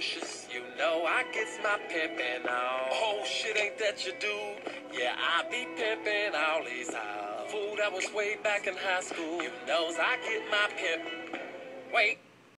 lucious. You know I gets my pimpin' on. Oh shit, ain't that your dude? Yeah, I be pimpin' all these hoes. Fool, that was way back in high school. You knows I get my pimp. Wait.